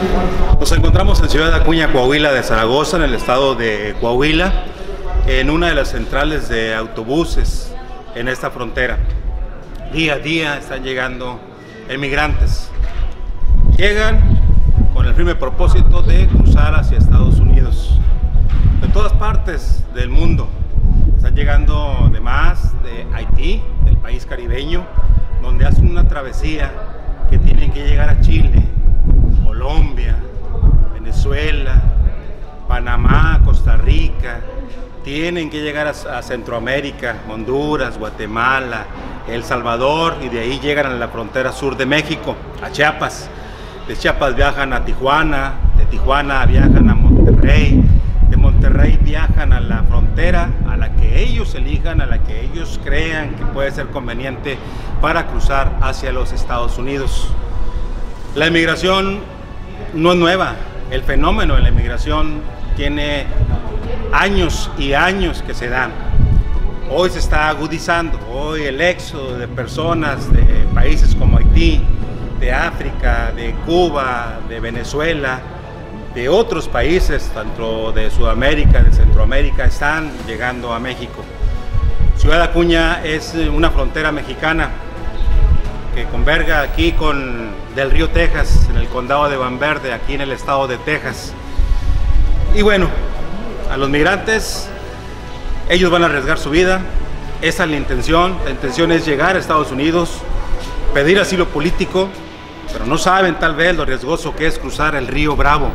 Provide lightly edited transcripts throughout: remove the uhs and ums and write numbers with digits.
Nos encontramos en Ciudad Acuña, Coahuila de Zaragoza, en el estado de Coahuila, en una de las centrales de autobuses en esta frontera. Día a día están llegando emigrantes. Llegan con el firme propósito de cruzar hacia Estados Unidos. De todas partes del mundo. Están llegando además de Haití, del país caribeño, donde hacen una travesía que tienen que llegar a Chile, Colombia, Venezuela, Panamá, Costa Rica, tienen que llegar a Centroamérica, Honduras, Guatemala, El Salvador, y de ahí llegan a la frontera sur de México, a Chiapas. De Chiapas viajan a Tijuana, de Tijuana viajan a Monterrey, de Monterrey viajan a la frontera a la que ellos elijan, a la que ellos crean que puede ser conveniente para cruzar hacia los Estados Unidos. La inmigración no es nueva, el fenómeno de la inmigración tiene años y años que se dan. Hoy se está agudizando, hoy el éxodo de personas de países como Haití, de África, de Cuba, de Venezuela, de otros países, tanto de Sudamérica, de Centroamérica, están llegando a México. Ciudad Acuña es una frontera mexicana que converga aquí con Del Río, Texas, en el condado de Van Verde, aquí en el estado de Texas. Y bueno, a los migrantes, ellos van a arriesgar su vida, esa es la intención es llegar a Estados Unidos, pedir asilo político, pero no saben tal vez lo riesgoso que es cruzar el río Bravo.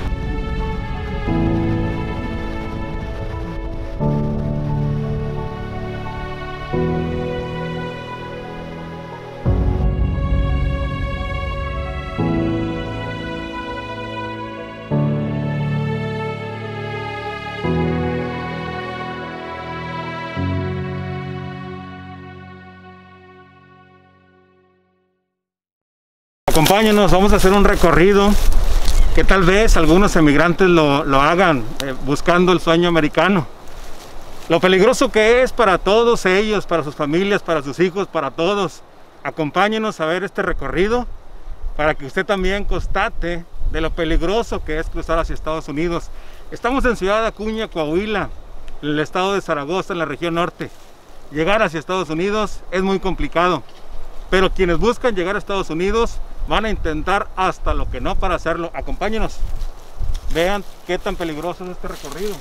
Acompáñenos, vamos a hacer un recorrido que tal vez algunos emigrantes lo hagan buscando el sueño americano. Lo peligroso que es para todos ellos, para sus familias, para sus hijos, para todos. Acompáñenos a ver este recorrido para que usted también constate de lo peligroso que es cruzar hacia Estados Unidos. Estamos en Ciudad Acuña, Coahuila, en el estado de Zaragoza, en la región norte. Llegar hacia Estados Unidos es muy complicado, pero quienes buscan llegar a Estados Unidos van a intentar hasta lo que no para hacerlo. Acompáñenos, vean qué tan peligroso es este recorrido.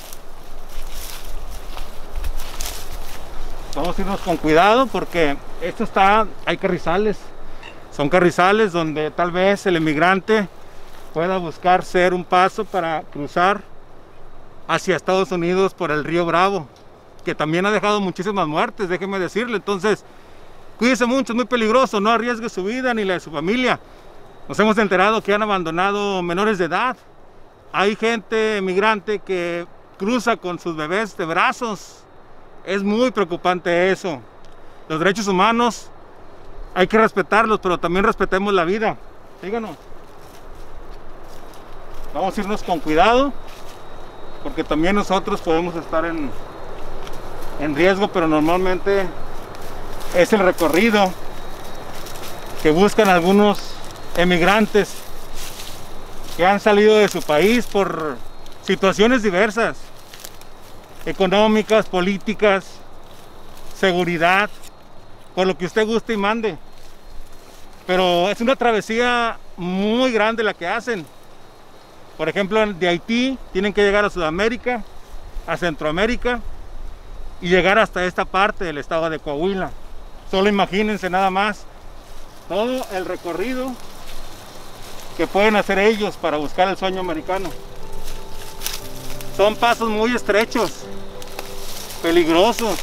Vamos a irnos con cuidado porque hay carrizales. Son carrizales donde tal vez el emigrante pueda buscar ser un paso para cruzar hacia Estados Unidos por el río Bravo, que también ha dejado muchísimas muertes, déjeme decirle. Entonces, cuídese mucho, es muy peligroso, no arriesgue su vida ni la de su familia. Nos hemos enterado que han abandonado menores de edad. Hay gente migrante que cruza con sus bebés de brazos. Es muy preocupante eso. Los derechos humanos hay que respetarlos, pero también respetemos la vida. Síganos. Vamos a irnos con cuidado, porque también nosotros podemos estar en riesgo, pero normalmente es el recorrido que buscan algunos emigrantes que han salido de su país por situaciones diversas, económicas, políticas, seguridad, por lo que usted guste y mande. Pero es una travesía muy grande la que hacen. Por ejemplo, de Haití tienen que llegar a Sudamérica, a Centroamérica y llegar hasta esta parte del estado de Coahuila. Solo imagínense nada más todo el recorrido que pueden hacer ellos para buscar el sueño americano. Son pasos muy estrechos, peligrosos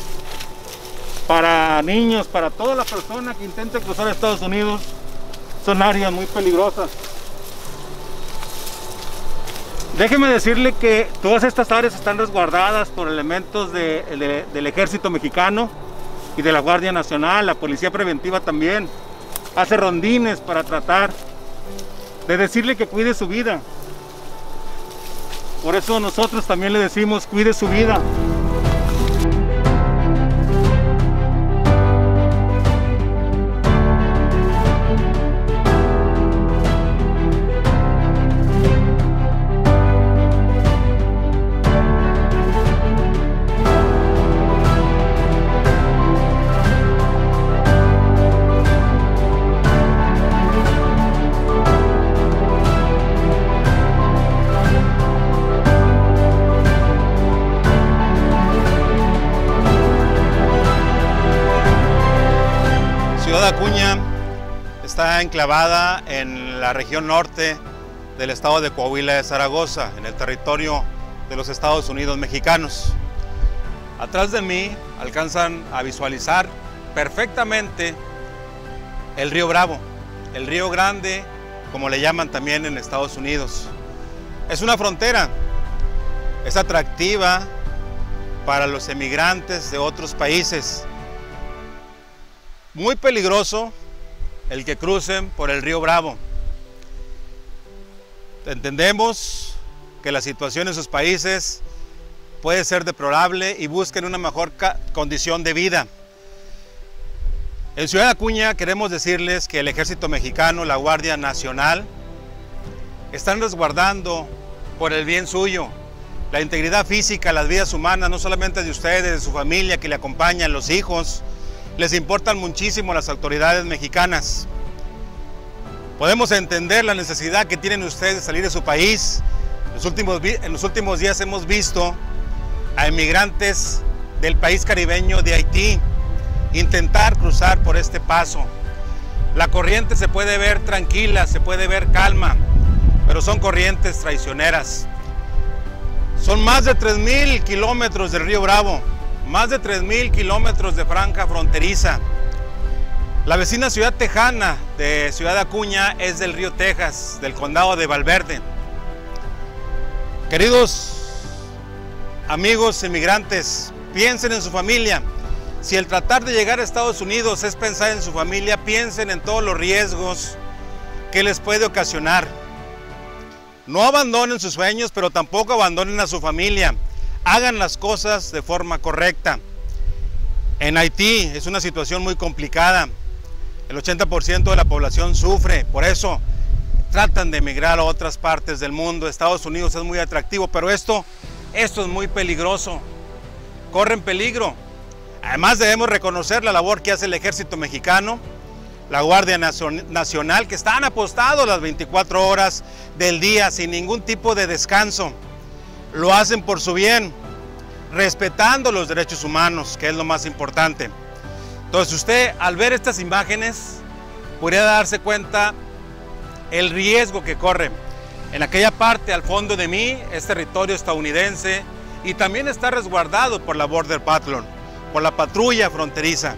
para niños, para toda la persona que intente cruzar Estados Unidos. Son áreas muy peligrosas. Déjeme decirle que todas estas áreas están resguardadas por elementos del ejército mexicano y de la Guardia Nacional. La policía preventiva también hace rondines para tratar de decirle que cuide su vida. Por eso nosotros también le decimos, cuide su vida. está enclavada en la región norte del estado de Coahuila de Zaragoza, en el territorio de los Estados Unidos mexicanos. Atrás de mí alcanzan a visualizar perfectamente el río Bravo, el río Grande, como le llaman también en Estados Unidos. Es una frontera, es atractiva para los emigrantes de otros países. Muy peligroso el que crucen por el río Bravo. Entendemos que la situación en sus países puede ser deplorable y busquen una mejor condición de vida. En Ciudad Acuña queremos decirles que el Ejército Mexicano, la Guardia Nacional, están resguardando por el bien suyo la integridad física, las vidas humanas, no solamente de ustedes, de su familia que le acompañan, los hijos. Les importan muchísimo las autoridades mexicanas. Podemos entender la necesidad que tienen ustedes de salir de su país. En los últimos días hemos visto a inmigrantes del país caribeño de Haití intentar cruzar por este paso. La corriente se puede ver tranquila, se puede ver calma, pero son corrientes traicioneras. Son más de 3,000 kilómetros del río Bravo, más de 3,000 kilómetros de franja fronteriza. La vecina ciudad tejana de Ciudad Acuña es del río Texas, del condado de Valverde. Queridos amigos inmigrantes, piensen en su familia. Si el tratar de llegar a Estados Unidos es pensar en su familia, piensen en todos los riesgos que les puede ocasionar. No abandonen sus sueños, pero tampoco abandonen a su familia. Hagan las cosas de forma correcta. En Haití es una situación muy complicada. El 80% de la población sufre, por eso tratan de emigrar a otras partes del mundo. Estados Unidos es muy atractivo, pero esto es muy peligroso. Corren peligro. Además debemos reconocer la labor que hace el Ejército Mexicano, la Guardia Nacional, que están apostados las 24 horas del día sin ningún tipo de descanso. Lo hacen por su bien, respetando los derechos humanos, que es lo más importante. Entonces usted, al ver estas imágenes, podría darse cuenta el riesgo que corre. En aquella parte al fondo de mí es territorio estadounidense y también está resguardado por la Border Patrol, por la patrulla fronteriza.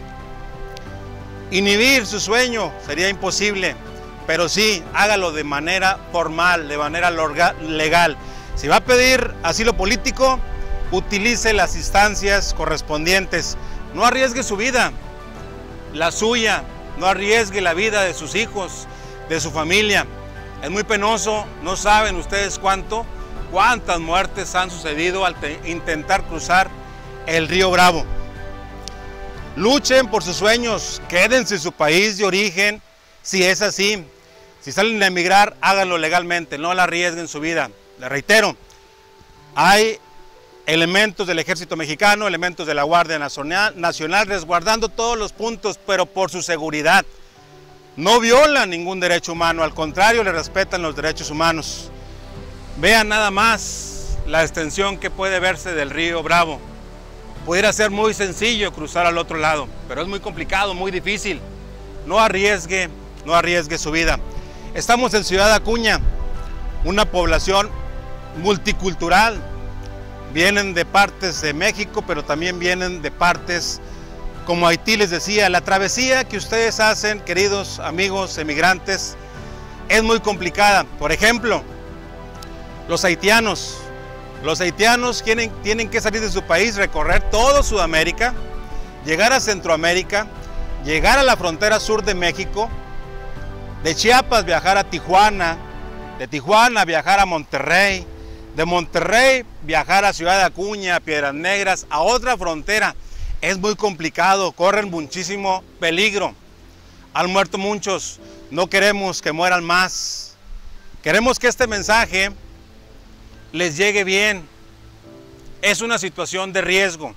Inhibir su sueño sería imposible, pero sí, hágalo de manera formal, de manera legal. Si va a pedir asilo político, utilice las instancias correspondientes. No arriesgue su vida, la suya, no arriesgue la vida de sus hijos, de su familia. Es muy penoso, no saben ustedes cuántas muertes han sucedido al intentar cruzar el río Bravo. Luchen por sus sueños, quédense en su país de origen, si es así. Si salen a emigrar, háganlo legalmente, no la arriesguen su vida. Les reitero, hay elementos del Ejército Mexicano, elementos de la Guardia Nacional resguardando todos los puntos, pero por su seguridad. No violan ningún derecho humano, al contrario, le respetan los derechos humanos. Vean nada más la extensión que puede verse del río Bravo. Pudiera ser muy sencillo cruzar al otro lado, pero es muy complicado, muy difícil. No arriesgue su vida. Estamos en Ciudad Acuña, una población multicultural. Vienen de partes de México, pero también vienen de partes como Haití. Les decía, la travesía que ustedes hacen, queridos amigos emigrantes, es muy complicada. Por ejemplo, los haitianos tienen que salir de su país, recorrer todo Sudamérica, llegar a Centroamérica, llegar a la frontera sur de México, de Chiapas viajar a Tijuana, de Tijuana viajar a Monterrey, de Monterrey viajar a Ciudad Acuña, a Piedras Negras, a otra frontera. Es muy complicado, corren muchísimo peligro. Han muerto muchos, no queremos que mueran más. Queremos que este mensaje les llegue bien. Es una situación de riesgo.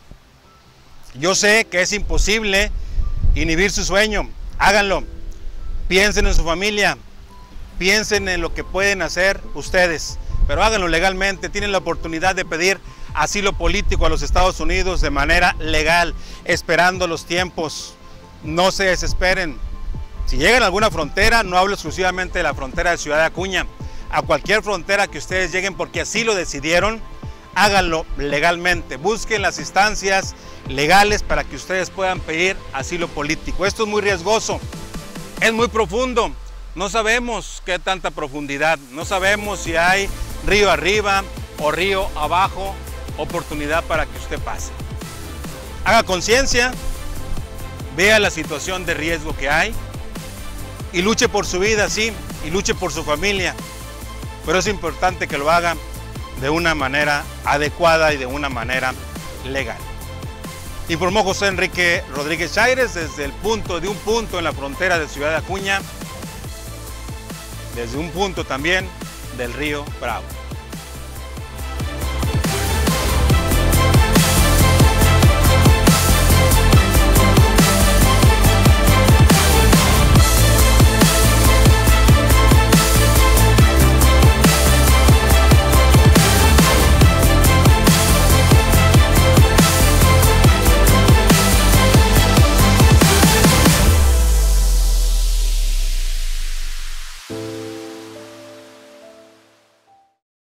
Yo sé que es imposible inhibir su sueño. Háganlo. Piensen en su familia. Piensen en lo que pueden hacer ustedes. Pero háganlo legalmente. Tienen la oportunidad de pedir asilo político a los Estados Unidos de manera legal, esperando los tiempos. No se desesperen. Si llegan a alguna frontera, no hablo exclusivamente de la frontera de Ciudad de Acuña, a cualquier frontera que ustedes lleguen porque así lo decidieron, háganlo legalmente, busquen las instancias legales para que ustedes puedan pedir asilo político. Esto es muy riesgoso, es muy profundo, no sabemos qué tanta profundidad, no sabemos si hay río arriba o río abajo, oportunidad para que usted pase. Haga conciencia, vea la situación de riesgo que hay y luche por su vida, sí, y luche por su familia, pero es importante que lo haga de una manera adecuada y de una manera legal. Informó José Enrique Rodríguez Chaires desde un punto en la frontera de Ciudad de Acuña, desde un punto también del río Bravo.